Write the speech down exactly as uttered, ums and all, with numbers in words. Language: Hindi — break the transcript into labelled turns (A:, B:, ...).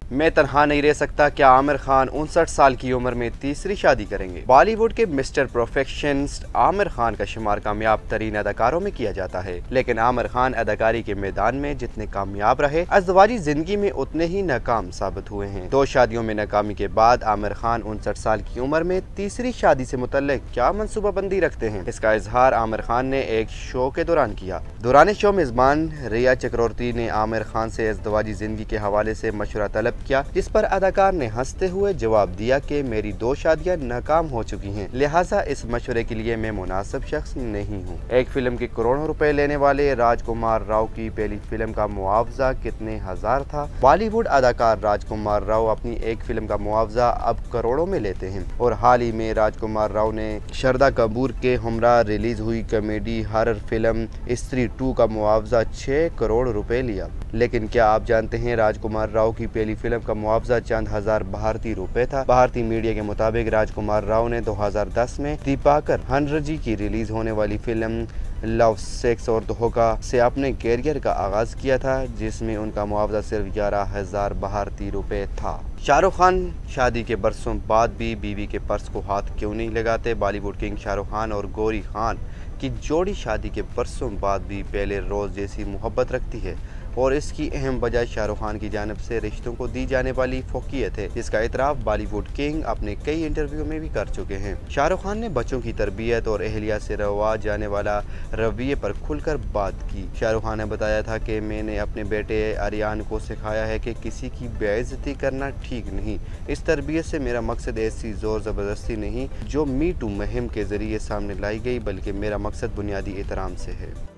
A: मैं तन्हा नहीं रह सकता, क्या आमिर खान उनसठ साल की उम्र में तीसरी शादी करेंगे? बॉलीवुड के मिस्टर परफेक्शनिस्ट आमिर खान का शुमार कामयाब तरीन अदाकारों में किया जाता है, लेकिन आमिर खान अदाकारी के मैदान में जितने कामयाब रहे, अज़दवाजी जिंदगी में उतने ही नाकाम साबित हुए हैं। दो शादियों में नाकामी के बाद आमिर खान उनसठ साल की उम्र में तीसरी शादी से मुतल्लिक क्या मनसूबाबंदी रखते हैं, इसका इजहार आमिर खान ने एक शो के दौरान किया। दौरान शो मेजबान रिया चक्रवर्ती ने आमिर खान से अज़दवाजी जिंदगी के हवाले से मशवरा तलब किया, जिस पर अदाकार ने हंसते हुए जवाब दिया कि मेरी दो शादियां नाकाम हो चुकी हैं, लिहाजा इस मशवरे के लिए मैं मुनासिब शख्स नहीं हूं। एक फिल्म के करोड़ों रुपए लेने वाले राजकुमार राव की पहली फिल्म का मुआवजा कितने हजार था? बॉलीवुड अदाकार राजकुमार राव अपनी एक फिल्म का मुआवजा अब करोड़ों में लेते हैं और हाल ही में राजकुमार राव ने श्रद्धा कपूर के हमरा रिलीज हुई comedy horror film Stree two का मुआवजा छह करोड़ रुपए लिया। लेकिन क्या आप जानते हैं राजकुमार राव की पहली फिल्म का मुआवजा चंद हजार भारतीय रुपए था। भारतीय मीडिया के मुताबिक राजकुमार राव ने दो हजार दस में दीपाकर हनरजी की रिलीज होने वाली फिल्म लव सेक्स और धोखा से अपने कैरियर का आगाज किया था, जिसमें उनका मुआवजा सिर्फ ग्यारह हजार भारतीय रुपए था। शाहरुख खान शादी के बरसों बाद भी बीवी के पर्स को हाथ क्यों नहीं लगाते? बॉलीवुड किंग शाहरुख खान और गौरी खान की जोड़ी शादी के बरसों बाद भी पहले रोज जैसी मोहब्बत रखती है और इसकी अहम वजह शाहरुख खान की जानिब से रिश्तों को दी जाने वाली फोकियत है, जिसका इतराफ बॉलीवुड किंग अपने कई इंटरव्यू में भी कर चुके हैं। शाहरुख खान ने बच्चों की तरबियत और अहलिया से रवा जाने वाला रवैये पर खुलकर बात की। शाहरुख खान ने बताया था कि मैंने अपने बेटे आर्यन को सिखाया है कि किसी की बेइज्जती करना ठीक नहीं। इस तरबियत से मेरा मकसद ऐसी जोर ज़बरदस्ती नहीं जो मी टू मुहिम के जरिए सामने लाई गई, बल्कि मेरा मकसद बुनियादी एहतराम से है।